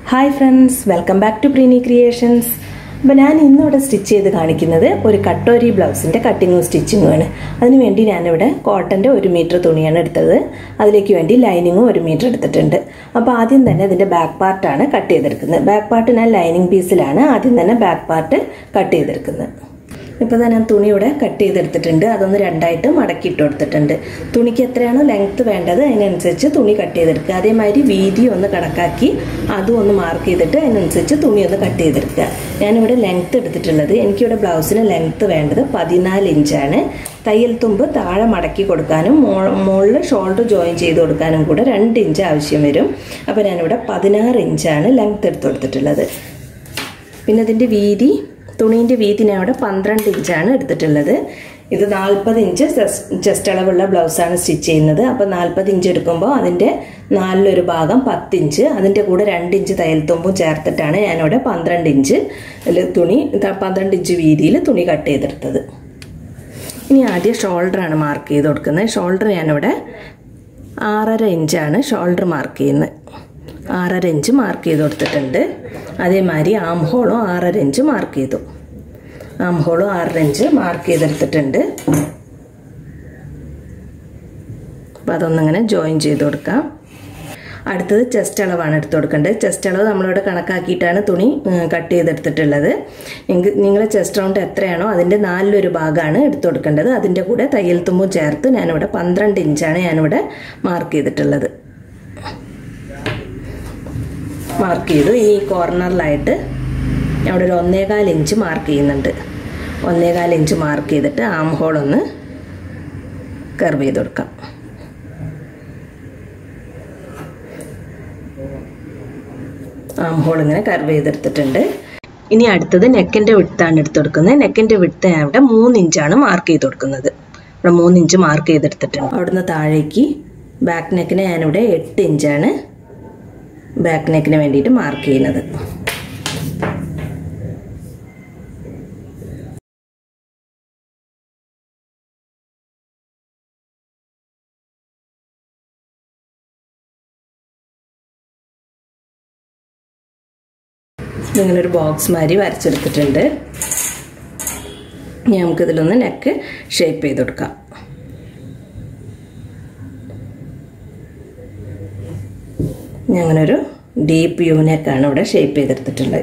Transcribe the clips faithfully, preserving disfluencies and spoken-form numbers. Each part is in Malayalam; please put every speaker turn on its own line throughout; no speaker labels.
Hi friends, welcome back to Preeni Creations. അപ്പോൾ ഞാൻ ഇന്നിവിടെ സ്റ്റിച്ച് ചെയ്ത് കാണിക്കുന്നത് ഒരു കട്ടോരി ബ്ലൗസിൻ്റെ കട്ടിങ്ങും സ്റ്റിച്ചിങ്ങും ആണ്. അതിനുവേണ്ടി ഞാനിവിടെ കോട്ടൻ്റെ ഒരു മീറ്റർ തുണിയാണ് എടുത്തത്. അതിലേക്ക് വേണ്ടി ലൈനിങ്ങും ഒരു മീറ്റർ എടുത്തിട്ടുണ്ട്. അപ്പോൾ ആദ്യം തന്നെ ഇതിൻ്റെ ബാക്ക് പാർട്ടാണ് കട്ട് ചെയ്തെടുക്കുന്നത്. ബാക്ക് പാർട്ട് ഞാൻ ലൈനിങ് പീസിലാണ് ആദ്യം തന്നെ ബാക്ക് പാർട്ട് കട്ട് ചെയ്തെടുക്കുന്നത്. ഇപ്പോൾ ഞാൻ തുണി ഇവിടെ കട്ട് ചെയ്തെടുത്തിട്ടുണ്ട്. അതൊന്ന് രണ്ടായിട്ട് മടക്കി ഇട്ട് കൊടുത്തിട്ടുണ്ട്. തുണിക്ക് എത്രയാണോ ലെങ്ത്ത് വേണ്ടത് അതിനനുസരിച്ച് തുണി കട്ട് ചെയ്തെടുക്കുക. അതേമാതിരി വീതി ഒന്ന് കണക്കാക്കി അതും ഒന്ന് മാർക്ക് ചെയ്തിട്ട് അതിനനുസരിച്ച് തുണി ഒന്ന് കട്ട് ചെയ്തെടുക്കുക. ഞാനിവിടെ ലെങ്ത്ത് എടുത്തിട്ടുള്ളത്, എനിക്കിവിടെ ബ്ലൗസിന് ലെങ്ത്ത് വേണ്ടത് പതിനാല് ഇഞ്ചാണ്. തയ്യൽ തുമ്പ് താഴെ മടക്കി കൊടുക്കാനും മുകളിൽ ഷോൾഡർ ജോയിൻ ചെയ്ത് കൊടുക്കാനും കൂടെ രണ്ട് ഇഞ്ച് ആവശ്യം വരും. അപ്പോൾ ഞാനിവിടെ പതിനാറ് ഇഞ്ചാണ് ലെങ്ത്ത് എടുത്ത് കൊടുത്തിട്ടുള്ളത്. പിന്നെ ഇതിൻ്റെ വീതി, തുണീൻ്റെ വീതി ഞാൻ ഇവിടെ പന്ത്രണ്ട് ഇഞ്ചാണ് എടുത്തിട്ടുള്ളത്. ഇത് നാൽപ്പത് ഇഞ്ച് ചെസ്റ്റ് അളവുള്ള ബ്ലൗസാണ് സ്റ്റിച്ച് ചെയ്യുന്നത്. അപ്പോൾ നാൽപ്പത് ഇഞ്ച് എടുക്കുമ്പോൾ അതിൻ്റെ നാലിലൊരു ഭാഗം പത്ത് ഇഞ്ച്, അതിൻ്റെ കൂടെ രണ്ട് ഇഞ്ച് തയ്യൽ തുമ്പും ചേർത്തിട്ടാണ് ഞാനിവിടെ പന്ത്രണ്ട് ഇഞ്ച് തുണി പന്ത്രണ്ട് ഇഞ്ച് വീതിയിൽ തുണി കട്ട് ചെയ്തെടുത്തത്. ഇനി ആദ്യം ഷോൾഡറാണ് മാർക്ക് ചെയ്ത് കൊടുക്കുന്നത്. ഷോൾഡർ ഞാനിവിടെ ആറര ഇഞ്ചാണ് ഷോൾഡർ മാർക്ക് ചെയ്യുന്നത്. ആറര ഇഞ്ച് മാർക്ക് ചെയ്ത് കൊടുത്തിട്ടുണ്ട്. അതേമാതിരി ആം ഹോളും ആറര ഇഞ്ച് മാർക്ക് ചെയ്തു. ആം ഹോളും ആറര ഇഞ്ച് മാർക്ക് ചെയ്തെടുത്തിട്ടുണ്ട്. അപ്പോൾ അതൊന്നിങ്ങനെ ജോയിൻ ചെയ്ത് കൊടുക്കാം. അടുത്തത് ചെസ്റ്റ് അളവാണ് എടുത്ത് കൊടുക്കേണ്ടത്. ചെസ്റ്റ് അളവ് നമ്മളിവിടെ കണക്കാക്കിയിട്ടാണ് തുണി കട്ട് ചെയ്തെടുത്തിട്ടുള്ളത്. നിങ്ങളുടെ ചെസ്റ്റ് റൗണ്ട് എത്രയാണോ അതിൻ്റെ നാലിലൊരു ഭാഗമാണ് എടുത്ത് കൊടുക്കേണ്ടത്. അതിൻ്റെ കൂടെ തയ്യൽ തുമ്പും ചേർത്ത് ഞാനിവിടെ പന്ത്രണ്ട് ഇഞ്ചാണ് ഞാനിവിടെ മാർക്ക് ചെയ്തിട്ടുള്ളത്. മാർക്ക് ചെയ്തു. ഇനി ഈ കോർണറിലായിട്ട് ഞാൻ ഇവിടെ ഒരു ഒന്നേകാൽ ഇഞ്ച് മാർക്ക് ചെയ്യുന്നുണ്ട്. ഒന്നേകാൽ ഇഞ്ച് മാർക്ക് ചെയ്തിട്ട് ആം ഹോളൊന്ന് കർവ് ചെയ്ത് കൊടുക്കാം. ആം ഹോൾ ഇങ്ങനെ കർവ് ചെയ്തെടുത്തിട്ടുണ്ട്. ഇനി അടുത്തത് നെക്കിൻ്റെ വിഡ്ത്താണ് എടുത്ത് കൊടുക്കുന്നത്. നെക്കിൻ്റെ വിഡ്ത്ത് ഞാൻ ഇവിടെ മൂന്ന് ഇഞ്ചാണ് മാർക്ക് ചെയ്ത് കൊടുക്കുന്നത്. ഇവിടെ മൂന്ന് ഇഞ്ച് മാർക്ക് ചെയ്തെടുത്തിട്ടുണ്ട്. അവിടുന്ന് താഴേക്ക് ബാക്ക് നെക്കിന് ഞാനിവിടെ എട്ട് ഇഞ്ചാണ് ബാക്ക് നെക്കിന് വേണ്ടിയിട്ട് മാർക്ക് ചെയ്യുന്നത്. ഇങ്ങനൊരു ബോക്സ് മാതിരി വരച്ചെടുത്തിട്ടുണ്ട്. ഇനി നമുക്കിതിലൊന്ന് നെക്ക് ഷേപ്പ് ചെയ്ത് കൊടുക്കാം. ഞങ്ങനൊരു ഡീപ്പ് യു നെക്കാണ് ഇവിടെ ഷേപ്പ് ചെയ്തെടുത്തിട്ടുള്ളത്.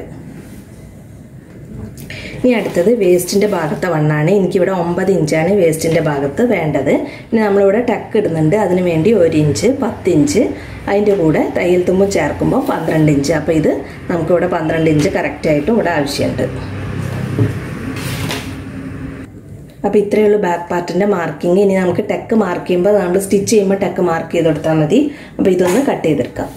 ഇനി അടുത്തത് വേസ്റ്റിൻ്റെ ഭാഗത്തെ വണ്ണാണ്. എനിക്കിവിടെ ഒമ്പത് ഇഞ്ചാണ് വേസ്റ്റിൻ്റെ ഭാഗത്ത് വേണ്ടത്. പിന്നെ നമ്മളിവിടെ ടക്ക് ഇടുന്നുണ്ട്. അതിന് വേണ്ടി ഒരു ഇഞ്ച് പത്ത് ഇഞ്ച്, അതിൻ്റെ കൂടെ തയ്യൽ തുമ്പ് ചേർക്കുമ്പോൾ പന്ത്രണ്ട് ഇഞ്ച്. അപ്പോൾ ഇത് നമുക്കിവിടെ പന്ത്രണ്ട് ഇഞ്ച് കറക്റ്റായിട്ടും ഇവിടെ ആവശ്യമുണ്ട്. അപ്പോൾ ഇത്രയേ ഉള്ളൂ ബാക്ക് പാർട്ടിൻ്റെ മാർക്കിങ്. ഇനി നമുക്ക് ടെക്ക് മാർക്ക് ചെയ്യുമ്പോൾ നമ്മൾ സ്റ്റിച്ച് ചെയ്യുമ്പോൾ ടെക്ക് മാർക്ക് ചെയ്ത് കൊടുത്താൽ മതി. അപ്പോൾ ഇതൊന്ന് കട്ട് ചെയ്തെടുക്കാം.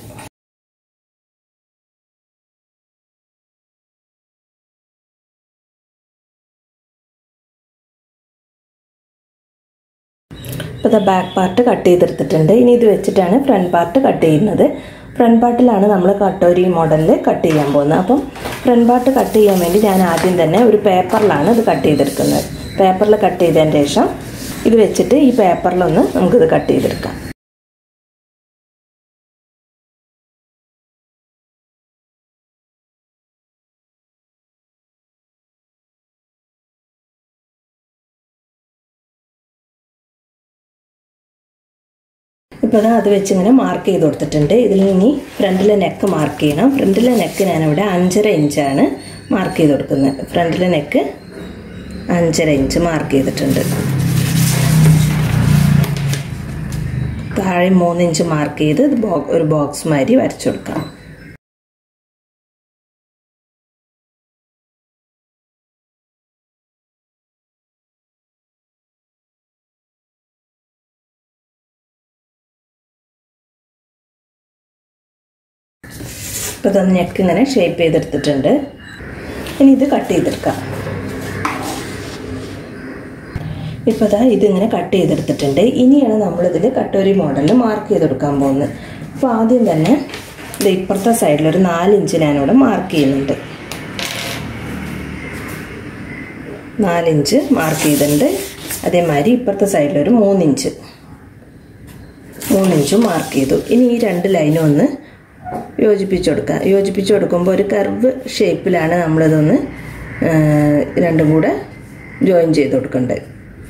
ഇപ്പോൾ ഇത് ബാക്ക് പാർട്ട് കട്ട് ചെയ്തെടുത്തിട്ടുണ്ട്. ഇനി ഇത് വെച്ചിട്ടാണ് ഫ്രണ്ട് പാർട്ട് കട്ട് ചെയ്യുന്നത്. ഫ്രണ്ട് പാർട്ടിലാണ് നമ്മൾ കട്ടോരി മോഡലിൽ കട്ട് ചെയ്യാൻ പോകുന്നത്. അപ്പം ഫ്രണ്ട് പാർട്ട് കട്ട് ചെയ്യാൻ വേണ്ടി ഞാൻ ആദ്യം തന്നെ ഒരു പേപ്പറിലാണ് ഇത് കട്ട് ചെയ്തെടുക്കുന്നത്. പേപ്പറിൽ കട്ട് ചെയ്തതിന് ശേഷം ഇത് വെച്ചിട്ട് ഈ പേപ്പറിലൊന്ന് നമുക്കിത് കട്ട് ചെയ്തെടുക്കാം. ഇപ്പോൾ അത് വെച്ച് ഇങ്ങനെ മാർക്ക് ചെയ്ത് കൊടുത്തിട്ടുണ്ട്. ഇതിൽ ഇനി ഫ്രണ്ടിലെ നെക്ക് മാർക്ക് ചെയ്യണം. ഫ്രണ്ടിലെ നെക്ക് ഞാനിവിടെ അഞ്ചര ഇഞ്ചാണ് മാർക്ക് ചെയ്ത് കൊടുക്കുന്നത്. ഫ്രണ്ടിലെ നെക്ക് അഞ്ചര ഇഞ്ച് മാർക്ക് ചെയ്തിട്ടുണ്ട്. താഴെ മൂന്ന് ഇഞ്ച് മാർക്ക് ചെയ്ത് ഒരു ബോക്സ് മാതിരി വരച്ചു കൊടുക്കാം. ഇപ്പോൾ തന്നെ നെക്ക് ഇങ്ങനെ ഷേപ്പ് ചെയ്തെടുത്തിട്ടുണ്ട്. ഇനി ഇത് കട്ട് ചെയ്തെടുക്കാം. ഇപ്പോൾ ഇതാ ഇതിങ്ങനെ കട്ട് ചെയ്തെടുത്തിട്ടുണ്ട്. ഇനിയാണ് നമ്മളിതിൽ കട്ടോരി മോഡലിൽ മാർക്ക് ചെയ്തെടുക്കാൻ പോകുന്നത്. അപ്പോൾ ആദ്യം തന്നെ ഇത് ഇപ്പുറത്തെ സൈഡിലൊരു നാലിഞ്ച് ഞാനിവിടെ മാർക്ക് ചെയ്യുന്നുണ്ട്. നാലിഞ്ച് മാർക്ക് ചെയ്തിട്ടുണ്ട്. അതേമാതിരി ഇപ്പുറത്തെ സൈഡിലൊരു മൂന്നിഞ്ച് മൂന്നിഞ്ചും മാർക്ക് ചെയ്തു. ഇനി ഈ രണ്ട് ലൈനും ഒന്ന് യോജിപ്പിച്ച് കൊടുക്കുക. യോജിപ്പിച്ച് കൊടുക്കുമ്പോൾ ഒരു കർവ് ഷേപ്പിലാണ് നമ്മളിതൊന്ന് രണ്ടും കൂടെ ജോയിൻ ചെയ്ത് കൊടുക്കേണ്ടത്.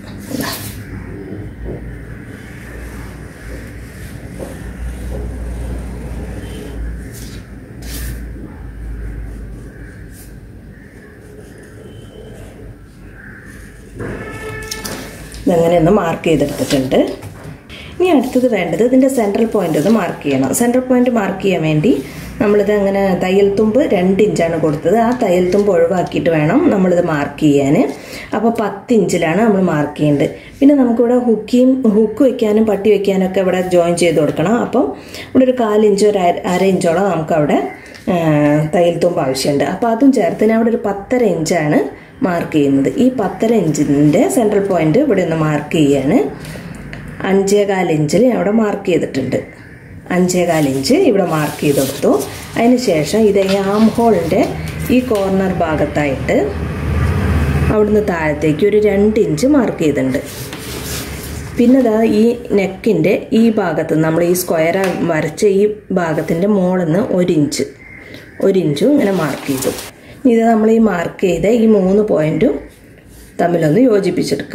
ഇതങ്ങനെ ഒന്ന് മാർക്ക് ചെയ്തെടുത്തിട്ടുണ്ട്. ഇനി അടുത്തത് വേണ്ടത് ഇതിൻ്റെ സെൻട്രൽ പോയിന്റ് ഒന്ന് മാർക്ക് ചെയ്യണം. സെൻട്രൽ പോയിന്റ് മാർക്ക് ചെയ്യാൻ വേണ്ടി നമ്മളിത് അങ്ങനെ തയ്യൽ തുമ്പ് രണ്ട് ഇഞ്ചാണ് കൊടുത്തത്. ആ തയ്യൽ തുമ്പ് ഒഴിവാക്കിയിട്ട് വേണം നമ്മളിത് മാർക്ക് ചെയ്യാൻ. അപ്പോൾ പത്ത് ഇഞ്ചിലാണ് നമ്മൾ മാർക്ക് ചെയ്യേണ്ടത്. പിന്നെ നമുക്കിവിടെ ഹുക്കിയും ഹുക്ക് വയ്ക്കാനും പട്ടി വയ്ക്കാനും ഒക്കെ ഇവിടെ ജോയിൻ ചെയ്ത് കൊടുക്കണം. അപ്പം ഇവിടെ ഒരു കാലിഞ്ചോ ഒരു അര ഇഞ്ചോളം നമുക്കവിടെ തയ്യൽ തുമ്പ് ആവശ്യമുണ്ട്. അപ്പോൾ അതും ചേർത്ത് ഞാൻ അവിടെ ഒരു പത്തര ഇഞ്ചാണ് മാർക്ക് ചെയ്യുന്നത്. ഈ പത്തര ഇഞ്ചിൻ്റെ സെൻട്രൽ പോയിന്റ് ഇവിടെ ഒന്ന് മാർക്ക് ചെയ്യാണ്. അഞ്ചേകാൽ ഇഞ്ചിൽ ഞാൻ ഇവിടെ മാർക്ക് ചെയ്തിട്ടുണ്ട്. അഞ്ചേകാൽ ഇഞ്ച് ഇവിടെ മാർക്ക് ചെയ്ത് കൊടുത്തു. അതിന് ശേഷം ഇത് ഈ ആം ഹോളിൻ്റെ ഈ കോർണർ ഭാഗത്തായിട്ട് അവിടുന്ന് താഴത്തേക്ക് ഒരു രണ്ട് ഇഞ്ച് മാർക്ക് ചെയ്തിട്ടുണ്ട്. പിന്നെ ഇതാ ഈ നെക്കിൻ്റെ ഈ ഭാഗത്ത് നമ്മൾ ഈ സ്ക്വയർ വരച്ച ഈ ഭാഗത്തിൻ്റെ മുകളിൽ നിന്ന് ഒരു ഇഞ്ച് ഒരു ഇഞ്ചും ഇങ്ങനെ മാർക്ക് ചെയ്തു. ഇത് നമ്മൾ ഈ മാർക്ക് ചെയ്ത ഈ മൂന്ന് പോയിന്റും തമ്മിലൊന്ന് യോജിപ്പിച്ചെടുക്കുക.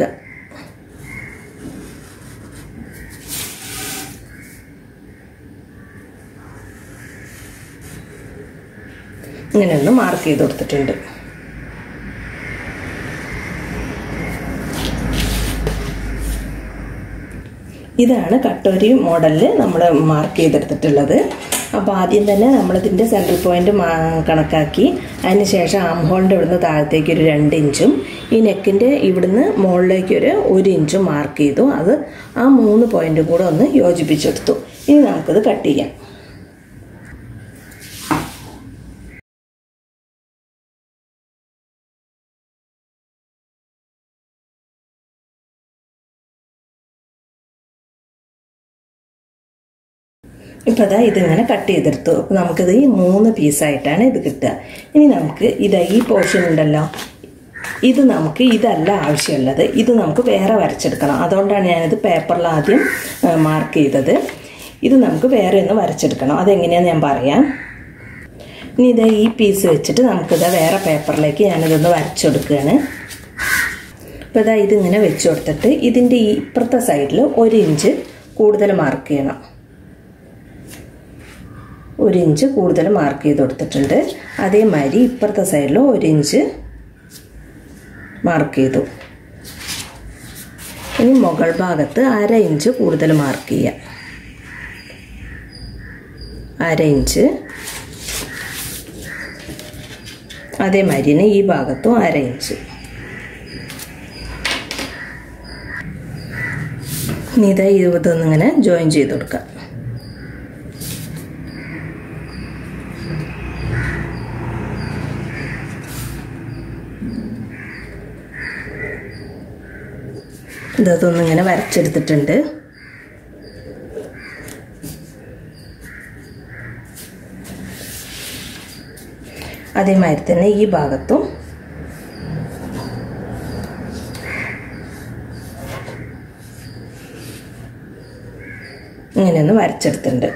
ഇങ്ങനെ ഒന്ന് മാർക്ക് ചെയ്ത് കൊടുത്തിട്ടുണ്ട്. ഇതാണ് കട്ടോരി മോഡലിൽ നമ്മൾ മാർക്ക് ചെയ്തെടുത്തിട്ടുള്ളത്. അപ്പോൾ ആദ്യം തന്നെ നമ്മളിതിൻ്റെ സെൻട്രൽ പോയിന്റ് കണക്കാക്കി അതിന് ശേഷം ആം ഹോളിൻ്റെ ഇവിടുന്ന് താഴത്തേക്ക് ഒരു രണ്ട് ഇഞ്ചും ഈ നെക്കിൻ്റെ ഇവിടുന്ന് മുകളിലേക്ക് ഒരു ഒരു ഇഞ്ചും മാർക്ക് ചെയ്തു. അത് ആ മൂന്ന് പോയിന്റും കൂടെ ഒന്ന് യോജിപ്പിച്ചെടുത്തു. ഇനി നമുക്കിത് കട്ട് ചെയ്യാം. ഇപ്പോൾ അതാ ഇതിങ്ങനെ കട്ട് ചെയ്തെടുത്തു. അപ്പോൾ നമുക്കിത് ഈ മൂന്ന് പീസായിട്ടാണ് ഇത് കിട്ടുക. ഇനി നമുക്ക് ഇത് ഈ പോർഷൻ ഉണ്ടല്ലോ, ഇത് നമുക്ക് ഇതല്ല ആവശ്യമുള്ളത്, ഇത് നമുക്ക് വേറെ വരച്ചെടുക്കണം. അതുകൊണ്ടാണ് ഞാനിത് പേപ്പറിൽ ആദ്യം മാർക്ക് ചെയ്തത്. ഇത് നമുക്ക് വേറെ ഒന്ന് വരച്ചെടുക്കണം. അതെങ്ങനെയാണെന്ന് ഞാൻ പറയാം. ഇനി ഇത് ഈ പീസ് വെച്ചിട്ട് നമുക്കിത് വേറെ പേപ്പറിലേക്ക് ഞാനിതൊന്ന് വരച്ചെടുക്കുകയാണ്. അപ്പോൾ ഇതാ ഇതിങ്ങനെ വെച്ച് കൊടുത്തിട്ട് ഇതിൻ്റെ ഈ ഇപ്പുറത്തെ സൈഡിൽ ഒരു ഇഞ്ച് കൂടുതൽ മാർക്ക് ചെയ്യണം. ഒരു ഇഞ്ച് കൂടുതൽ മാർക്ക് ചെയ്ത് കൊടുത്തിട്ടുണ്ട്. അതേമാതിരി ഇപ്പുറത്തെ സൈഡിലും ഒരു ഇഞ്ച് മാർക്ക് ചെയ്തു. ഇനി മുകൾ ഭാഗത്ത് അര ഇഞ്ച് കൂടുതൽ മാർക്ക് ചെയ്യാം. അര ഇഞ്ച്. അതേമാതിരി ഈ ഭാഗത്തും അര ഇഞ്ച്. ഇനി ഇതാ ഇതൊന്നിങ്ങനെ ജോയിൻ ചെയ്ത് കൊടുക്കാം. ഇതൊന്നിങ്ങനെ വരച്ചെടുത്തിട്ടുണ്ട്. അതേമാതിരി തന്നെ ഈ ഭാഗത്തും ഇങ്ങനെയൊന്ന് വരച്ചെടുത്തിട്ടുണ്ട്.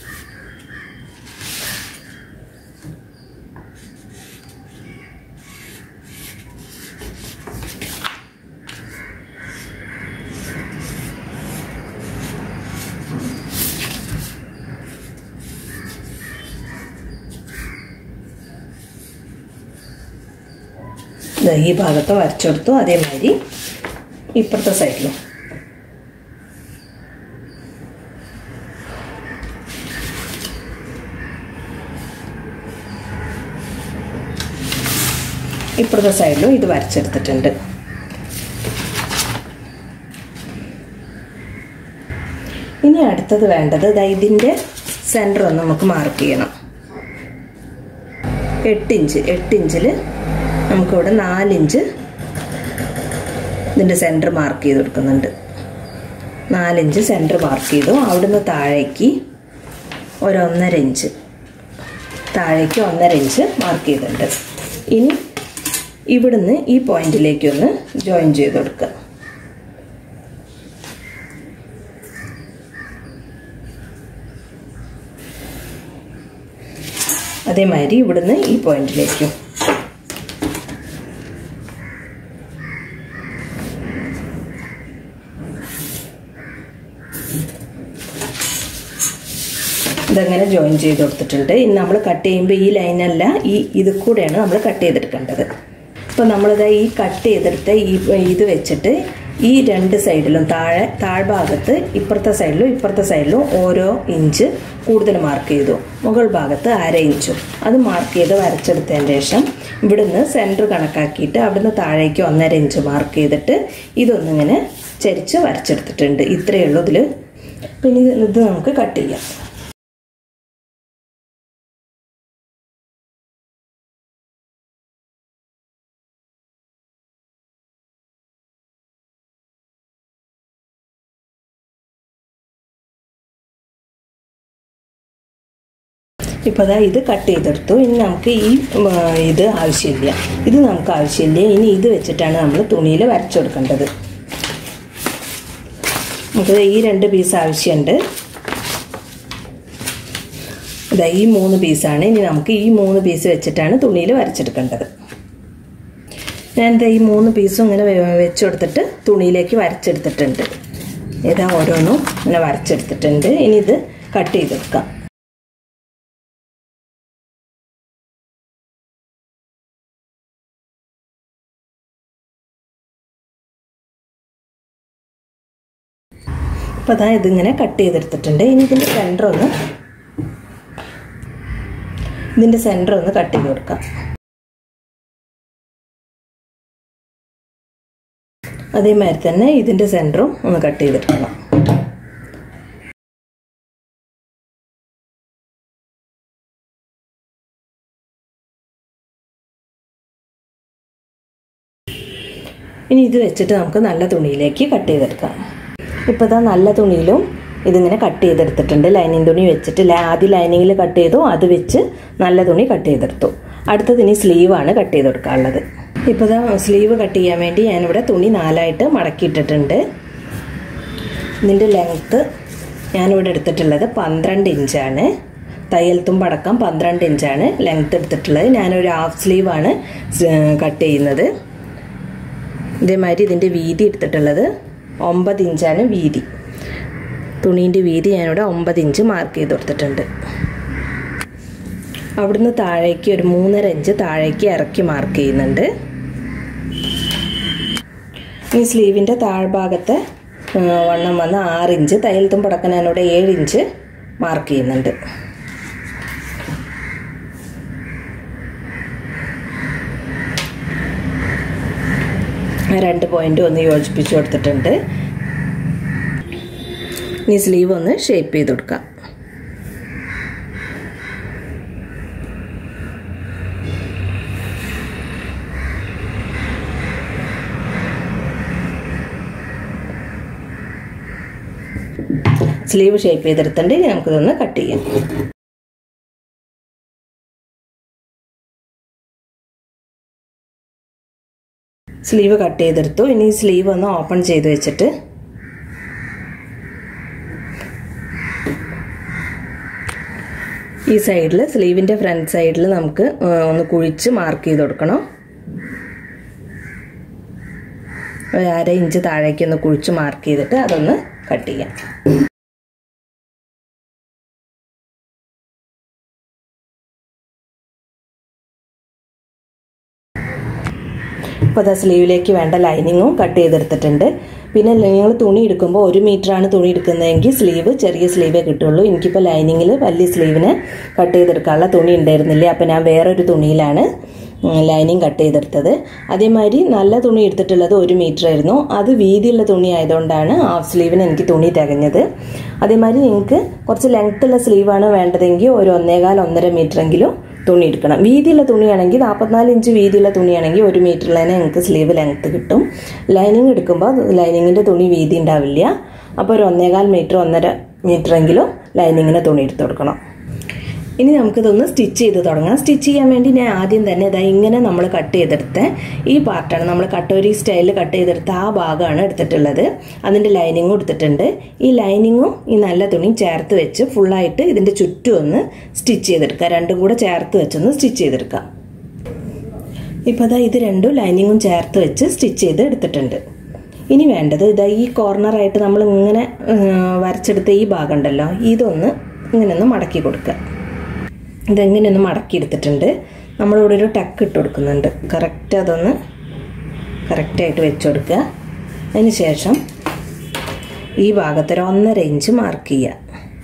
ഈ ഭാഗത്ത് വരച്ചെടുത്തു. അതേമാതിരി ഇപ്പുറത്തെ സൈഡിലും ഇപ്പുറത്തെ സൈഡിലും ഇത് വരച്ചെടുത്തിട്ടുണ്ട്. ഇനി അടുത്തത് വേണ്ടത് ഇതിൻ്റെ സെൻറ്റർ ഒന്ന് നമുക്ക് മാർക്ക് ചെയ്യണം. എട്ട് ഇഞ്ച് എട്ട് ഇഞ്ചിൽ നമുക്കിവിടെ നാലിഞ്ച് ഇതിൻ്റെ സെൻറ്റർ മാർക്ക് ചെയ്ത് കൊടുക്കുന്നുണ്ട്. നാലിഞ്ച് സെൻറ്റർ മാർക്ക് ചെയ്തു. അവിടുന്ന് താഴേക്ക് ഒരൊന്നര ഇഞ്ച് താഴേക്ക് ഒന്നര ഇഞ്ച് മാർക്ക് ചെയ്തിട്ടുണ്ട്. ഇനി ഇവിടുന്ന് ഈ പോയിന്റിലേക്കൊന്ന് ജോയിൻ ചെയ്ത് കൊടുക്കുക. അതേമാതിരി ഇവിടുന്ന് ഈ പോയിന്റിലേക്കും. ഇതങ്ങനെ ജോയിൻ ചെയ്ത് കൊടുത്തിട്ടുണ്ട്. ഇനി നമ്മൾ കട്ട് ചെയ്യുമ്പോൾ ഈ ലൈനല്ല, ഈ ഇത് കൂടെയാണ് നമ്മൾ കട്ട് ചെയ്തെടുക്കേണ്ടത്. അപ്പോൾ നമ്മളിത് ഈ കട്ട് ചെയ്തെടുത്ത് ഈ ഇത് വെച്ചിട്ട് ഈ രണ്ട് സൈഡിലും താഴെ താഴ്ഭാഗത്ത് ഇപ്പുറത്തെ സൈഡിലും ഇപ്പുറത്തെ സൈഡിലും ഓരോ ഇഞ്ച് കൂടുതൽ മാർക്ക് ചെയ്തു. മുകൾ ഭാഗത്ത് അര ഇഞ്ചും അത് മാർക്ക് ചെയ്ത് വരച്ചെടുത്തതിന് ശേഷം ഇവിടുന്ന് സെൻറ്റർ കണക്കാക്കിയിട്ട് അവിടുന്ന് താഴേക്ക് ഒന്നര ഇഞ്ച് മാർക്ക് ചെയ്തിട്ട് ഇതൊന്നിങ്ങനെ ചരിച്ച് വരച്ചെടുത്തിട്ടുണ്ട്. ഇത്രയേ ഉള്ളൂ ഇതിൽ. പിന്നെ ഇത് നമുക്ക് കട്ട് ചെയ്യാം. ഇപ്പോൾ അതാ ഇത് കട്ട് ചെയ്തെടുത്തു. ഇനി നമുക്ക് ഈ ഇത് ആവശ്യമില്ല, ഇത് നമുക്ക് ആവശ്യമില്ല. ഇനി ഇത് വെച്ചിട്ടാണ് നമ്മൾ തുണിയിൽ വരച്ചു കൊടുക്കേണ്ടത്. നമുക്ക് ഈ രണ്ട് പീസ് ആവശ്യമുണ്ട്. ഇതാ ഈ മൂന്ന് പീസാണ്. ഇനി നമുക്ക് ഈ മൂന്ന് പീസ് വെച്ചിട്ടാണ് തുണിയിൽ വരച്ചെടുക്കേണ്ടത്. ഞാനിതാ ഈ മൂന്ന് പീസും ഇങ്ങനെ വെച്ച് കൊടുത്തിട്ട് തുണിയിലേക്ക് വരച്ചെടുത്തിട്ടുണ്ട്. ഇതാ ഓരോന്നും ഇങ്ങനെ വരച്ചെടുത്തിട്ടുണ്ട്. ഇനി ഇത് കട്ട് ചെയ്തെടുക്കാം. അപ്പോൾ അതാ ഇതിങ്ങനെ കട്ട് ചെയ്തെടുത്തിട്ടുണ്ട്. ഇനി ഇതിൻ്റെ സെൻറ്റർ ഒന്ന് ഇതിൻ്റെ സെൻറ്റർ ഒന്ന് കട്ട് ചെയ്ത് കൊടുക്കാം. അതേമാതിരി തന്നെ ഇതിൻ്റെ സെൻറ്ററും ഒന്ന് കട്ട് ചെയ്തെടുക്കണം. ഇനി ഇത് വെച്ചിട്ട് നമുക്ക് നല്ല തുണിയിലേക്ക് കട്ട് ചെയ്തെടുക്കാം. ഇപ്പോൾ ഇതാ നല്ല തുണിയിലും ഇതിങ്ങനെ കട്ട് ചെയ്തെടുത്തിട്ടുണ്ട്. ലൈനിങ് തുണി വെച്ചിട്ട് ആദ്യം ലൈനിങ്ങിൽ കട്ട് ചെയ്തു, അത് വെച്ച് നല്ല തുണി കട്ട് ചെയ്തെടുത്തു. അടുത്തത് ഇനി സ്ലീവാണ് കട്ട് ചെയ്ത് കൊടുക്കാനുള്ളത്. ഇപ്പോൾ ഇതാ സ്ലീവ് കട്ട് ചെയ്യാൻ വേണ്ടി ഞാനിവിടെ തുണി നാലായിട്ട് മടക്കിയിട്ടിട്ടുണ്ട്. ഇതിൻ്റെ ലെങ്ത്ത് ഞാനിവിടെ എടുത്തിട്ടുള്ളത് പന്ത്രണ്ട് ഇഞ്ചാണ്. തയ്യൽ തുമ്പടക്കം പന്ത്രണ്ട് ഇഞ്ചാണ് ലെങ്ത്ത് എടുത്തിട്ടുള്ളത്. ഞാനൊരു ഹാഫ് സ്ലീവാണ് കട്ട് ചെയ്യുന്നത്. ഇതേമാതിരി ഇതിൻ്റെ വീതി എടുത്തിട്ടുള്ളത് ഒമ്പത് ഇഞ്ചാണ് വീതി. തുണീൻ്റെ വീതി ഞാനിവിടെ ഒമ്പത് ഇഞ്ച് മാർക്ക് ചെയ്ത് കൊടുത്തിട്ടുണ്ട്. അവിടുന്ന് താഴേക്ക് ഒരു മൂന്നര ഇഞ്ച് താഴേക്ക് ഇറക്കി മാർക്ക് ചെയ്യുന്നുണ്ട്. ഈ സ്ലീവിൻ്റെ താഴ്ഭാഗത്തെ വണ്ണം വന്ന് ആറ് ഇഞ്ച്, തയ്യൽ തുമ്പടക്കം ഞാനിവിടെ ഏഴ് ഇഞ്ച് മാർക്ക് ചെയ്യുന്നുണ്ട്. രണ്ട് പോയിന്റ് ഒന്ന് യോജിപ്പിച്ച് കൊടുത്തിട്ടുണ്ട്. ഇനി സ്ലീവ് ഒന്ന് ഷേപ്പ് ചെയ്ത് കൊടുക്കാം. സ്ലീവ് ഷേപ്പ് ചെയ്തെടുത്തിട്ടുണ്ട്. ഇനി നമുക്കിതൊന്ന് കട്ട് ചെയ്യാം. സ്ലീവ് കട്ട് ചെയ്തെടുത്തു. ഇനി സ്ലീവ് ഒന്ന് ഓപ്പൺ ചെയ്ത് വെച്ചിട്ട് ഈ സൈഡിൽ സ്ലീവിൻ്റെ ഫ്രണ്ട് സൈഡിൽ നമുക്ക് ഒന്ന് കുഴിച്ച് മാർക്ക് ചെയ്ത് കൊടുക്കണം. ഒരു അര ഇഞ്ച് താഴേക്ക് ഒന്ന് കുഴിച്ച് മാർക്ക് ചെയ്തിട്ട് അതൊന്ന് കട്ട് ചെയ്യാം. ഇപ്പോൾ അത് സ്ലീവിലേക്ക് വേണ്ട ലൈനിങ്ങും കട്ട് ചെയ്തെടുത്തിട്ടുണ്ട്. പിന്നെ നിങ്ങൾ തുണി എടുക്കുമ്പോൾ ഒരു മീറ്ററാണ് തുണി എടുക്കുന്നതെങ്കിൽ സ്ലീവ് ചെറിയ സ്ലീവേ കിട്ടുള്ളൂ. എനിക്കിപ്പോൾ ലൈനിങ്ങിൽ വലിയ സ്ലീവിന് കട്ട് ചെയ്തെടുക്കാനുള്ള തുണി ഉണ്ടായിരുന്നില്ല. അപ്പോൾ ഞാൻ വേറൊരു തുണിയിലാണ് ലൈനിങ് കട്ട് ചെയ്തെടുത്തത്. അതേമാതിരി നല്ല തുണി എടുത്തിട്ടുള്ളത് ഒരു മീറ്റർ ആയിരുന്നു. അത് വീതിയുള്ള തുണി ആയതുകൊണ്ടാണ് ഹാഫ് സ്ലീവിന് എനിക്ക് തുണി തികഞ്ഞത്. അതേമാതിരി നിങ്ങൾക്ക് കുറച്ച് ലെങ്ത്തുള്ള സ്ലീവാണ് വേണ്ടതെങ്കിൽ ഒരു ഒന്നേകാൽ ഒന്നര മീറ്ററെങ്കിലും തുണി എടുക്കണം. വീതിയുള്ള തുണിയാണെങ്കിൽ നാൽപ്പത്തിനാല് ഇഞ്ച് വീതിയുള്ള തുണിയാണെങ്കിൽ ഒരു മീറ്ററിൽ തന്നെ നിങ്ങൾക്ക് സ്ലീവ് ലെങ്ത്ത് കിട്ടും. ലൈനിങ് എടുക്കുമ്പോൾ ലൈനിങ്ങിൻ്റെ തുണി വീതി ഉണ്ടാവില്ല. അപ്പോൾ ഒരു ഒന്നേകാൽ മീറ്റർ ഒന്നര മീറ്ററെങ്കിലും ലൈനിങ്ങിന് തുണി എടുത്ത് കൊടുക്കണം. ഇനി നമുക്കിതൊന്ന് സ്റ്റിച്ച് ചെയ്ത് തുടങ്ങാം. സ്റ്റിച്ച് ചെയ്യാൻ വേണ്ടി ഞാൻ ആദ്യം തന്നെ ഇതാ ഇങ്ങനെ നമ്മൾ കട്ട് ചെയ്തെടുത്ത ഈ പാർട്ടാണ്, നമ്മൾ കട്ടോരി സ്റ്റൈലിൽ കട്ട് ചെയ്തെടുത്ത ആ ഭാഗമാണ് എടുത്തിട്ടുള്ളത്. അതിൻ്റെ ലൈനിങ്ങും എടുത്തിട്ടുണ്ട്. ഈ ലൈനിങ്ങും ഈ നല്ല തുണിയും ചേർത്ത് വെച്ച് ഫുള്ളായിട്ട് ഇതിൻ്റെ ചുറ്റും ഒന്ന് സ്റ്റിച്ച് ചെയ്തെടുക്കുക. രണ്ടും കൂടെ ചേർത്ത് വെച്ചൊന്ന് സ്റ്റിച്ച് ചെയ്തെടുക്കാം. ഇപ്പോൾ ഇതാ ഇത് രണ്ടും ലൈനിങ്ങും ചേർത്ത് വെച്ച് സ്റ്റിച്ച് ചെയ്ത് എടുത്തിട്ടുണ്ട്. ഇനി വേണ്ടത് ഇതാ ഈ കോർണറായിട്ട് നമ്മൾ ഇങ്ങനെ വരച്ചെടുത്ത ഈ ഭാഗം ഉണ്ടല്ലോ, ഇതൊന്ന് ഇങ്ങനെ ഒന്ന് മടക്കി കൊടുക്കുക. ഇതെങ്ങനെ ഒന്ന് മടക്കി എടുത്തിട്ടുണ്ട്. നമ്മളിവിടെ ഒരു ടക്ക് ഇട്ട് കൊടുക്കുന്നുണ്ട്. കറക്റ്റ് അതൊന്ന് കറക്റ്റായിട്ട് വെച്ച് കൊടുക്കുക. അതിന് ശേഷം ഈ ഭാഗത്തൊരു ഒന്നര ഇഞ്ച് മാർക്ക് ചെയ്യുക.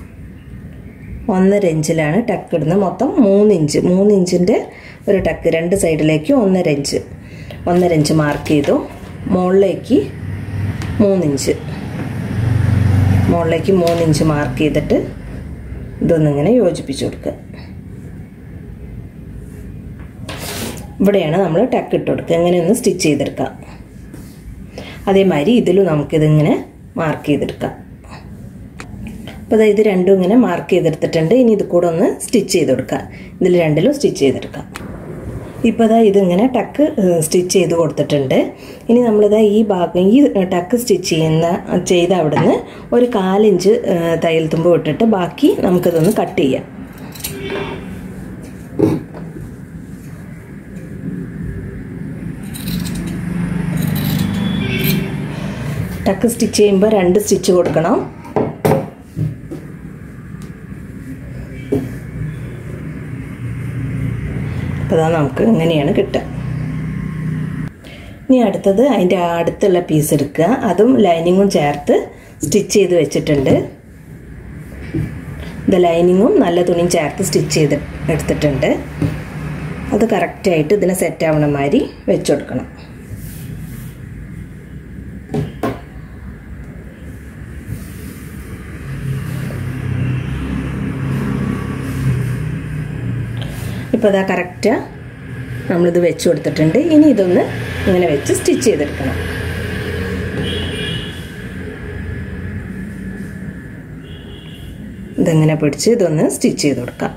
ഒന്നര ഇഞ്ചിലാണ് ടക്ക് ഇടുന്നത്. മൊത്തം മൂന്ന് ഇഞ്ച് മൂന്ന് ഇഞ്ചിൻ്റെ ഒരു ടക്ക് രണ്ട് സൈഡിലേക്ക് ഒന്നര ഇഞ്ച് ഒന്നര ഇഞ്ച് മാർക്ക് ചെയ്തു. മുകളിലേക്ക് മൂന്നിഞ്ച് മുകളിലേക്ക് മൂന്നിഞ്ച് മാർക്ക് ചെയ്തിട്ട് ഇതൊന്നിങ്ങനെ യോജിപ്പിച്ച് കൊടുക്കുക. ഇവിടെയാണ് നമ്മൾ ടക്ക് ഇട്ട് കൊടുക്കുക. ഇങ്ങനെ ഒന്ന് സ്റ്റിച്ച് ചെയ്തെടുക്കാം. അതേമാതിരി ഇതിലും നമുക്കിതിങ്ങനെ മാർക്ക് ചെയ്തെടുക്കാം. അപ്പോൾ ഇത് രണ്ടും ഇങ്ങനെ മാർക്ക് ചെയ്തെടുത്തിട്ടുണ്ട്. ഇനി ഇത് കൂടെ ഒന്ന് സ്റ്റിച്ച് ചെയ്ത് കൊടുക്കുക. ഇതിൽ രണ്ടിലും സ്റ്റിച്ച് ചെയ്തെടുക്കാം. ഇപ്പോൾ ഇതാ ഇതിങ്ങനെ ടക്ക് സ്റ്റിച്ച് ചെയ്ത് കൊടുത്തിട്ടുണ്ട്. ഇനി നമ്മളിതാ ഈ ഭാഗം ഈ ടക്ക് സ്റ്റിച്ച് ചെയ്യുന്ന ചെയ്ത അവിടെ നിന്ന് ഒരു കാലിഞ്ച് തയ്യൽ തുമ്പ് വിട്ടിട്ട് ബാക്കി നമുക്കിതൊന്ന് കട്ട് ചെയ്യാം. ടക്ക് സ്റ്റിച്ച് ചെയ്യുമ്പോൾ രണ്ട് സ്റ്റിച്ച് കൊടുക്കണം. അപ്പോൾ അതാ നമുക്ക് ഇങ്ങനെയാണ് കിട്ടുക. ഇനി അടുത്തത് അതിൻ്റെ അടുത്തുള്ള പീസ് എടുക്കുക. അതും ലൈനിങ്ങും ചേർത്ത് സ്റ്റിച്ച് ചെയ്ത് വെച്ചിട്ടുണ്ട്. ഇത് ലൈനിങ്ങും നല്ല തുണിയും ചേർത്ത് സ്റ്റിച്ച് ചെയ്ത് എടുത്തിട്ടുണ്ട്. അത് കറക്റ്റായിട്ട് ഇതിനെ സെറ്റ് ആവണ മാതിരി വെച്ച് കൊടുക്കണം. ഇപ്പോൾ അതാ കറക്റ്റ് നമ്മളിത് വെച്ച് കൊടുത്തിട്ടുണ്ട്. ഇനി ഇതൊന്ന് ഇങ്ങനെ വെച്ച് സ്റ്റിച്ച് ചെയ്തെടുക്കണം. ഇതെങ്ങനെ പിടിച്ച് ഇതൊന്ന് സ്റ്റിച്ച് ചെയ്ത് കൊടുക്കാം.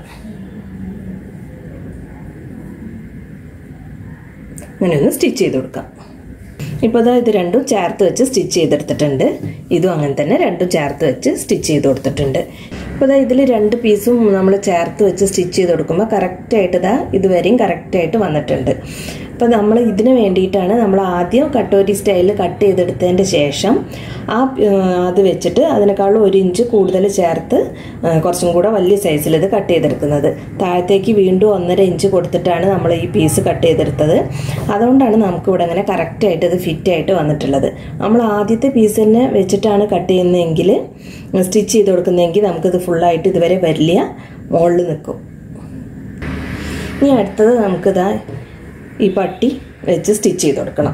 ഇങ്ങനെ ഒന്ന് സ്റ്റിച്ച് ചെയ്ത് കൊടുക്കാം. ഇപ്പോൾ ഇതാ ഇത് രണ്ടും ചേർത്ത് വെച്ച് സ്റ്റിച്ച് ചെയ്തെടുത്തിട്ടുണ്ട്. ഇതും അങ്ങനെ തന്നെ രണ്ടും ചേർത്ത് വെച്ച് സ്റ്റിച്ച് ചെയ്ത് കൊടുത്തിട്ടുണ്ട്. അപ്പോൾ ഇതാ ഇതിൽ രണ്ട് പീസും നമ്മൾ ചേർത്ത് വെച്ച് സ്റ്റിച്ച് ചെയ്ത് കൊടുക്കുമ്പോൾ കറക്റ്റായിട്ട് ഇതാ ഇതുവരെയും കറക്റ്റായിട്ട് വന്നിട്ടുണ്ട്. അപ്പോൾ നമ്മൾ ഇതിന് വേണ്ടിയിട്ടാണ് നമ്മൾ ആദ്യം കട്ടോരി സ്റ്റൈലിൽ കട്ട് ചെയ്തെടുത്തതിൻ്റെ ശേഷം ആ അത് വെച്ചിട്ട് അതിനേക്കാളും ഒരു ഇഞ്ച് കൂടുതൽ ചേർത്ത് കുറച്ചും കൂടെ വലിയ സൈസിൽ ഇത് കട്ട് ചെയ്തെടുക്കുന്നത്. താഴത്തേക്ക് വീണ്ടും ഒന്നര ഇഞ്ച് കൊടുത്തിട്ടാണ് നമ്മൾ ഈ പീസ് കട്ട് ചെയ്തെടുത്തത്. അതുകൊണ്ടാണ് നമുക്കിവിടെ ഇങ്ങനെ കറക്റ്റായിട്ട് ഇത് ഫിറ്റായിട്ട് വന്നിട്ടുള്ളത്. നമ്മൾ ആദ്യത്തെ പീസ് തന്നെ വെച്ചിട്ടാണ് കട്ട് ചെയ്യുന്നതെങ്കിൽ സ്റ്റിച്ച് ചെയ്ത് കൊടുക്കുന്നതെങ്കിൽ നമുക്കിത് ഫുള്ളായിട്ട് ഇതുവരെ വരില്ല, മുകളിൽ നിൽക്കും. ഇനി അടുത്തത് നമുക്കിതാ ഈ പട്ടി വെച്ച് സ്റ്റിച്ച് ചെയ്ത് കൊടുക്കണം.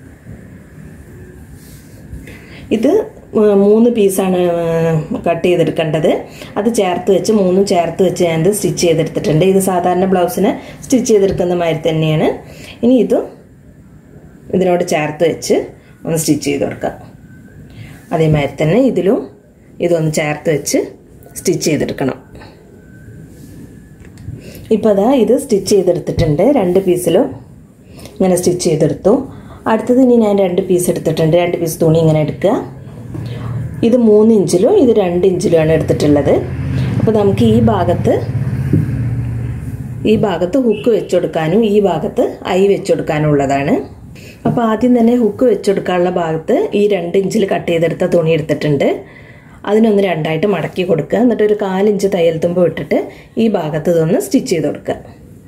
ഇത് മൂന്ന് പീസാണ് കട്ട് ചെയ്തെടുക്കേണ്ടത്. അത് ചേർത്ത് വെച്ച് മൂന്നും ചേർത്ത് വെച്ച് ഞാനത് സ്റ്റിച്ച് ചെയ്തെടുത്തിട്ടുണ്ട്. ഇത് സാധാരണ ബ്ലൗസിന് സ്റ്റിച്ച് ചെയ്തെടുക്കുന്ന മാതിരി തന്നെയാണ്. ഇനി ഇതും ഇതിനോട് ചേർത്ത് വെച്ച് ഒന്ന് സ്റ്റിച്ച് ചെയ്ത് കൊടുക്കാം. അതേമാതിരി തന്നെ ഇതിലും ഇതൊന്ന് ചേർത്ത് വെച്ച് സ്റ്റിച്ച് ചെയ്തെടുക്കണം. ഇപ്പോൾ അതാ ഇത് സ്റ്റിച്ച് ചെയ്തെടുത്തിട്ടുണ്ട്. രണ്ട് പീസിലും ഇങ്ങനെ സ്റ്റിച്ച് ചെയ്തെടുത്തു. അടുത്തത് ഇനി ഞാൻ രണ്ട് പീസ് എടുത്തിട്ടുണ്ട്. രണ്ട് പീസ് തുണി ഇങ്ങനെ എടുക്കുക. ഇത് മൂന്ന് ഇഞ്ചിലും ഇത് രണ്ട് ഇഞ്ചിലുമാണ് എടുത്തിട്ടുള്ളത്. അപ്പോൾ നമുക്ക് ഈ ഭാഗത്ത് ഈ ഭാഗത്ത് ഹുക്ക് വെച്ചുകൊടുക്കാനും ഈ ഭാഗത്ത് ഐ വെച്ചുകൊടുക്കാനും ഉള്ളതാണ്. അപ്പോൾ ആദ്യം തന്നെ ഹുക്ക് വെച്ചുകൊടുക്കാനുള്ള ഭാഗത്ത് ഈ രണ്ട് ഇഞ്ചിൽ കട്ട് ചെയ്തെടുത്ത തുണി എടുത്തിട്ടുണ്ട്. അതിനൊന്ന് രണ്ടായിട്ട് മടക്കി കൊടുക്കുക. എന്നിട്ട് ഒരു കാലിഞ്ച് തയ്യൽ തുമ്പ് വിട്ടിട്ട് ഈ ഭാഗത്ത് ഇതൊന്ന് സ്റ്റിച്ച് ചെയ്ത് കൊടുക്കുക.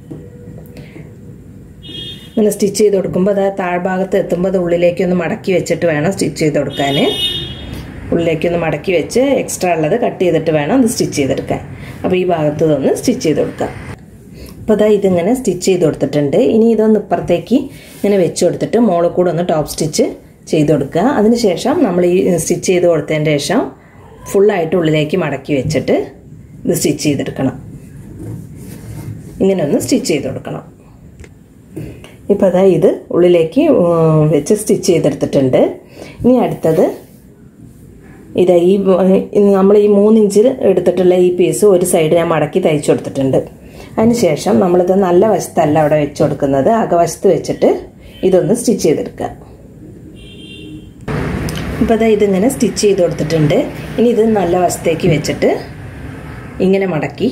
ഇങ്ങനെ സ്റ്റിച്ച് ചെയ്ത് കൊടുക്കുമ്പോൾ അത് താഴ്ഭാഗത്ത് എത്തുമ്പോൾ അത് ഉള്ളിലേക്കൊന്ന് മടക്കി വെച്ചിട്ട് വേണം സ്റ്റിച്ച് ചെയ്ത് കൊടുക്കാൻ. ഉള്ളിലേക്കൊന്ന് മടക്കി വെച്ച് എക്സ്ട്രാ ഉള്ളത് കട്ട് ചെയ്തിട്ട് വേണം അത് സ്റ്റിച്ച് ചെയ്തെടുക്കാൻ. അപ്പോൾ ഈ ഭാഗത്ത് ഇതൊന്ന് സ്റ്റിച്ച് ചെയ്ത് കൊടുക്കുക. അപ്പോൾ അതാ ഇതിങ്ങനെ സ്റ്റിച്ച് ചെയ്ത് കൊടുത്തിട്ടുണ്ട്. ഇനി ഇതൊന്ന് ഇപ്പുറത്തേക്ക് ഇങ്ങനെ വെച്ച് കൊടുത്തിട്ട് മോളിൽ കൂടെ ഒന്ന് ടോപ്പ് സ്റ്റിച്ച് ചെയ്ത് കൊടുക്കുക. അതിനുശേഷം നമ്മൾ ഈ സ്റ്റിച്ച് ചെയ്ത് കൊടുത്തതിൻ്റെ ശേഷം ഫുള്ളായിട്ട് ഉള്ളിലേക്ക് മടക്കി വെച്ചിട്ട് ഇത് സ്റ്റിച്ച് ചെയ്തെടുക്കണം. ഇങ്ങനെ ഒന്ന് സ്റ്റിച്ച് ചെയ്ത് കൊടുക്കണം. ഇപ്പോൾ അതാ ഇത് ഉള്ളിലേക്ക് വെച്ച് സ്റ്റിച്ച് ചെയ്തെടുത്തിട്ടുണ്ട്. ഇനി അടുത്തത് ഇതാ ഈ നമ്മൾ ഈ മൂന്ന് ഇഞ്ച് എടുത്തിട്ടുള്ള ഈ പീസ് ഒരു സൈഡ് ഞാൻ മടക്കി തയ്ച്ചു കൊടുത്തിട്ടുണ്ട്. അതിനുശേഷം നമ്മളിത് നല്ല വശത്തല്ല അവിടെ വെച്ച് കൊടുക്കുന്നത്, അകവശത്ത് വെച്ചിട്ട് ഇതൊന്ന് സ്റ്റിച്ച് ചെയ്തെടുക്കുക. ഇപ്പോൾ അതാ ഇതിങ്ങനെ സ്റ്റിച്ച് ചെയ്ത് കൊടുത്തിട്ടുണ്ട്. ഇനി ഇത് നല്ല വശത്തേക്ക് വെച്ചിട്ട് ഇങ്ങനെ മടക്കി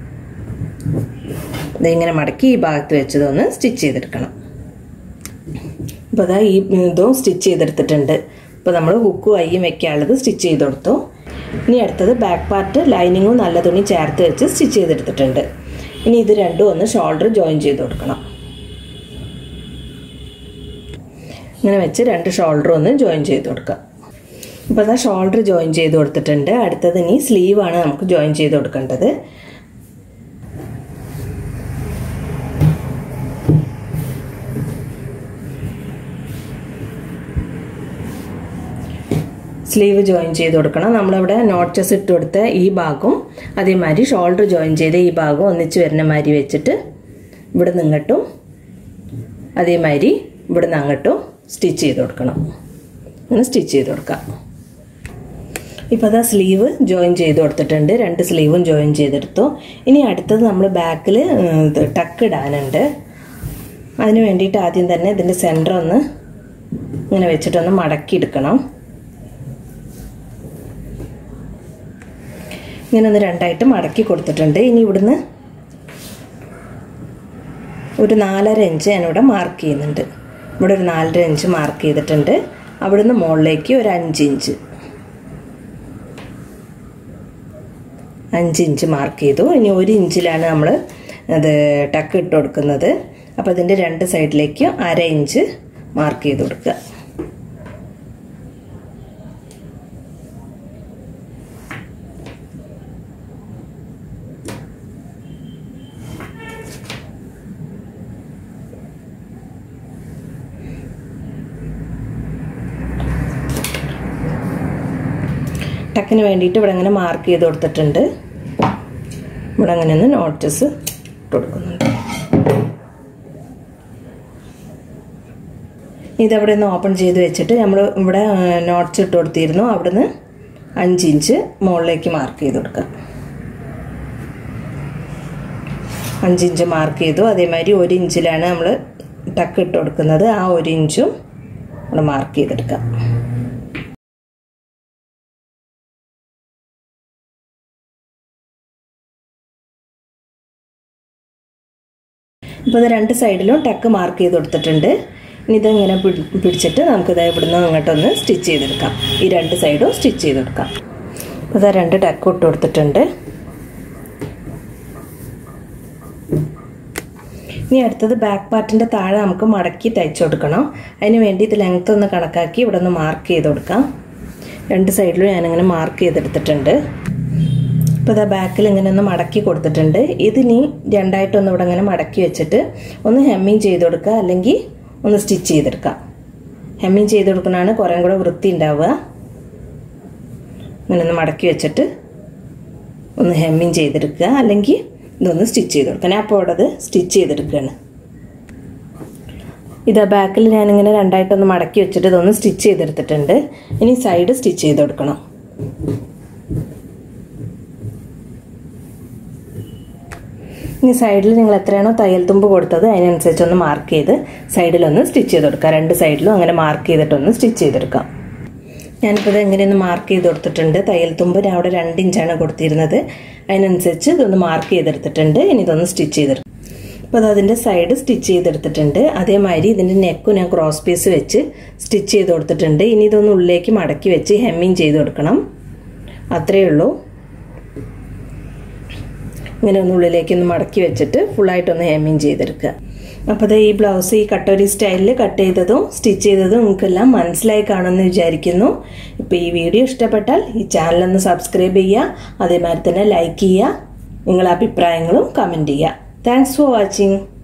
ഇതിങ്ങനെ മടക്കി ഈ ഭാഗത്ത് വെച്ചതൊന്ന് സ്റ്റിച്ച് ചെയ്തെടുക്കണം. ഇപ്പോൾ അതാ ഈ ഇതും സ്റ്റിച്ച് ചെയ്തെടുത്തിട്ടുണ്ട്. ഇപ്പോൾ നമ്മൾ ഹുക്കും അയ്യും വെക്കാനുള്ളത് സ്റ്റിച്ച് ചെയ്ത് കൊടുത്തു. ഇനി അടുത്തത് ബാക്ക് പാർട്ട് ലൈനിങ്ങും നല്ല തുണി ചേർത്ത് വെച്ച് സ്റ്റിച്ച് ചെയ്തെടുത്തിട്ടുണ്ട്. ഇനി ഇത് രണ്ടും ഒന്ന് ഷോൾഡർ ജോയിൻ ചെയ്ത് കൊടുക്കണം. ഇങ്ങനെ വെച്ച് രണ്ട് ഷോൾഡറും ഒന്ന് ജോയിൻ ചെയ്ത് കൊടുക്കാം. ഇപ്പോൾ അതാ ഷോൾഡർ ജോയിൻ ചെയ്ത് കൊടുത്തിട്ടുണ്ട്. അടുത്തത് ഇനി സ്ലീവാണ് നമുക്ക് ജോയിൻ ചെയ്ത് കൊടുക്കേണ്ടത്. സ്ലീവ് ജോയിൻ ചെയ്ത് കൊടുക്കണം. നമ്മളിവിടെ നോട്ട് ചെസ് ഇട്ട് കൊടുത്ത ഈ ഭാഗവും അതേമാതിരി ഷോൾഡർ ജോയിൻ ചെയ്ത ഈ ഭാഗവും ഒന്നിച്ച് വരുന്ന മാതിരി വെച്ചിട്ട് ഇവിടെ നിന്ന് ഇങ്ങോട്ടും അതേമാതിരി ഇവിടെ നിന്ന് അങ്ങോട്ടും സ്റ്റിച്ച് ചെയ്ത് കൊടുക്കണം. അങ്ങനെ സ്റ്റിച്ച് ചെയ്ത് കൊടുക്കാം. ഇപ്പോൾ അതാ സ്ലീവ് ജോയിൻ ചെയ്ത് കൊടുത്തിട്ടുണ്ട്. രണ്ട് സ്ലീവും ജോയിൻ ചെയ്തെടുത്തു. ഇനി അടുത്തത് നമ്മൾ ബാക്കിൽ ടക്ക് ഇടാനുണ്ട്. അതിന് വേണ്ടിയിട്ട് ആദ്യം തന്നെ ഇതിൻ്റെ സെൻറ്റർ ഒന്ന് ഇങ്ങനെ വെച്ചിട്ടൊന്ന് മടക്കി എടുക്കണം. ഇങ്ങനെ ഒന്ന് രണ്ടായിട്ട് മടക്കി കൊടുത്തിട്ടുണ്ട്. ഇനി ഇവിടുന്ന് ഒരു നാലര ഇഞ്ച് ഞാനിവിടെ മാർക്ക് ചെയ്യുന്നുണ്ട്. ഇവിടെ ഒരു നാലര ഇഞ്ച് മാർക്ക് ചെയ്തിട്ടുണ്ട്. അവിടുന്ന് മുകളിലേക്ക് ഒരു അഞ്ച് ഇഞ്ച് അഞ്ച് ഇഞ്ച് മാർക്ക് ചെയ്തു. ഇനി ഒരു ഇഞ്ചിലാണ് നമ്മൾ അത് ടക്ക് ഇട്ട് കൊടുക്കുന്നത്. അപ്പോൾ അതിൻ്റെ രണ്ട് സൈഡിലേക്ക് അര ഇഞ്ച് മാർക്ക് ചെയ്ത് കൊടുക്കുക. ടക്കിന് വേണ്ടിയിട്ട് ഇവിടെ അങ്ങനെ മാർക്ക് ചെയ്ത് കൊടുത്തിട്ടുണ്ട്. ഇവിടെ അങ്ങനെ ഒന്ന് നോട്ട്സ് ഇട്ട് കൊടുക്കുന്നുണ്ട്. ഇതവിടെ ഒന്ന് ഓപ്പൺ ചെയ്ത് വെച്ചിട്ട് നമ്മൾ ഇവിടെ നോട്ട്സ് ഇട്ട് കൊടുത്തിരുന്നു. അവിടുന്ന് അഞ്ച് ഇഞ്ച് മുകളിലേക്ക് മാർക്ക് ചെയ്ത് കൊടുക്കുക. അഞ്ചിഞ്ച് മാർക്ക് ചെയ്തു. അതേമാതിരി ഒരു ഇഞ്ചിലാണ് നമ്മൾ ടക്ക് ഇട്ട് കൊടുക്കുന്നത്. ആ ഒരു ഇഞ്ചും നമ്മൾ മാർക്ക് ചെയ്തെടുക്കാം. ഇപ്പോൾ ഇത് രണ്ട് സൈഡിലും ടക്ക് മാർക്ക് ചെയ്ത് കൊടുത്തിട്ടുണ്ട്. ഇനി ഇതിങ്ങനെ പിടിച്ചിട്ട് നമുക്കിത് ഇവിടുന്ന് അങ്ങോട്ടൊന്ന് സ്റ്റിച്ച് ചെയ്തെടുക്കാം. ഈ രണ്ട് സൈഡും സ്റ്റിച്ച് ചെയ്തെടുക്കാം. അപ്പോൾ ഇതാ രണ്ട് ടക്ക് ഇട്ട് കൊടുത്തിട്ടുണ്ട്. ഇനി അടുത്തത് ബാക്ക് പാർട്ടിൻ്റെ താഴെ നമുക്ക് മടക്കി തയ്ച്ചു കൊടുക്കണം. അതിന് വേണ്ടി ഇത് ലെങ്ത് ഒന്ന് കണക്കാക്കി ഇവിടെ ഒന്ന് മാർക്ക് ചെയ്ത് കൊടുക്കാം. രണ്ട് സൈഡിലും ഞാനിങ്ങനെ മാർക്ക് ചെയ്തെടുത്തിട്ടുണ്ട്. ഇപ്പോൾ ഇതാ ബാക്കിൽ ഇങ്ങനെ ഒന്ന് മടക്കി കൊടുത്തിട്ടുണ്ട്. ഇതിനി രണ്ടായിട്ടൊന്ന് ഇവിടെ ഇങ്ങനെ മടക്കി വെച്ചിട്ട് ഒന്ന് ഹെമ്മിങ് ചെയ്ത് കൊടുക്കുക, അല്ലെങ്കിൽ ഒന്ന് സ്റ്റിച്ച് ചെയ്തെടുക്കാം. ഹെമ്മിങ് ചെയ്ത് കൊടുക്കുന്നതാണ് കുറേ കൂടെ വൃത്തി ഉണ്ടാവുക. ഇങ്ങനെ ഒന്ന് മടക്കി വെച്ചിട്ട് ഒന്ന് ഹെമ്മിങ് ചെയ്തെടുക്കുക, അല്ലെങ്കിൽ ഇതൊന്ന് സ്റ്റിച്ച് ചെയ്ത് കൊടുക്കുക. ഞാൻ അപ്പോൾ അവിടെ അത് സ്റ്റിച്ച് ചെയ്തെടുക്കുകയാണ്. ഇതാ ബാക്കിൽ ഞാനിങ്ങനെ രണ്ടായിട്ടൊന്ന് മടക്കി വെച്ചിട്ട് ഇതൊന്ന് സ്റ്റിച്ച് ചെയ്തെടുത്തിട്ടുണ്ട്. ഇനി സൈഡ് സ്റ്റിച്ച് ചെയ്ത് കൊടുക്കണം. ഇനി സൈഡിൽ നിങ്ങൾ എത്രയാണോ തയ്യൽ തുമ്പ് കൊടുത്തത് അതിനനുസരിച്ചൊന്ന് മാർക്ക് ചെയ്ത് സൈഡിലൊന്ന് സ്റ്റിച്ച് ചെയ്ത് കൊടുക്കുക. രണ്ട് സൈഡിലും അങ്ങനെ മാർക്ക് ചെയ്തിട്ടൊന്ന് സ്റ്റിച്ച് ചെയ്തെടുക്കാം. ഞാനിപ്പോൾ ഇത് എങ്ങനെയൊന്ന് മാർക്ക് ചെയ്ത് കൊടുത്തിട്ടുണ്ട്. തയ്യൽ തുമ്പ് ഞാൻ അവിടെ രണ്ട് ഇഞ്ചാണ് കൊടുത്തിരുന്നത്. അതിനനുസരിച്ച് ഇതൊന്ന് മാർക്ക് ചെയ്തെടുത്തിട്ടുണ്ട്. ഇനി ഇതൊന്ന് സ്റ്റിച്ച് ചെയ്തെടുക്കും. അപ്പോൾ അത് അതിൻ്റെ സൈഡ് സ്റ്റിച്ച് ചെയ്തെടുത്തിട്ടുണ്ട്. അതേമാതിരി ഇതിൻ്റെ നെക്കും ഞാൻ ക്രോസ് പീസ് വെച്ച് സ്റ്റിച്ച് ചെയ്ത് കൊടുത്തിട്ടുണ്ട്. ഇനി ഇതൊന്ന് ഉള്ളിലേക്ക് മടക്കി വെച്ച് ഹെമ്മിങ് ചെയ്ത് കൊടുക്കണം. അത്രയേ ഉള്ളൂ. ഇങ്ങനെ ഒന്ന് ഉള്ളിലേക്ക് ഒന്ന് മടക്കി വെച്ചിട്ട് ഫുള്ളായിട്ടൊന്ന് ഹെമ്മിങ് ചെയ്തെടുക്കുക. അപ്പോൾ അത് ഈ ബ്ലൗസ് ഈ കട്ടോരി സ്റ്റൈലിൽ കട്ട് ചെയ്തതും സ്റ്റിച്ച് ചെയ്തതും നിങ്ങൾക്കെല്ലാം മനസ്സിലായി കാണുമെന്ന് വിചാരിക്കുന്നു. ഇപ്പോൾ ഈ വീഡിയോ ഇഷ്ടപ്പെട്ടാൽ ഈ ചാനലൊന്ന് സബ്സ്ക്രൈബ് ചെയ്യുക. അതേമാതിരി തന്നെ ലൈക്ക് ചെയ്യുക. നിങ്ങളുടെ അഭിപ്രായങ്ങളും കമൻറ്റ് ചെയ്യുക. Thanks for watching.